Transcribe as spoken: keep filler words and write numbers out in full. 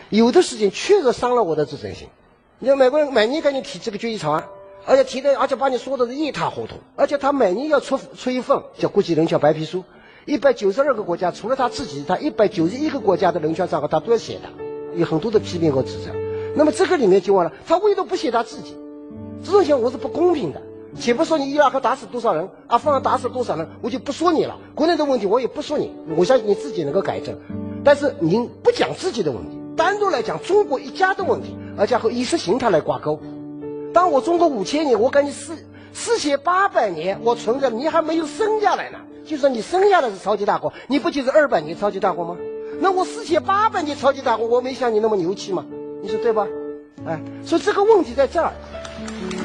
有的事情确实伤了我的自尊心。你看美国人每年给你提这个决议草案，而且提的，而且把你说的是一塌糊涂，而且他每年要出出一份叫国际人权白皮书，一百九十二个国家，除了他自己，他一百九十一个国家的人权状况他都要写的，有很多的批评和指责。那么这个里面就完了，他唯独不写他自己，这种情况我是不公平的。且不说你伊拉克打死多少人，阿富汗打死多少人，我就不说你了。国内的问题我也不说你，我相信你自己能够改正。但是您不讲自己的问题，单独来讲中国一家的问题，而且和意识形态来挂钩。当我中国五千年，我跟你四四千八百年，我存着，你还没有生下来呢。就说你生下来是超级大国，你不就是二百年超级大国吗？那我四千八百年超级大国，我没像你那么牛气吗？你说对吧？哎，所以这个问题在这儿。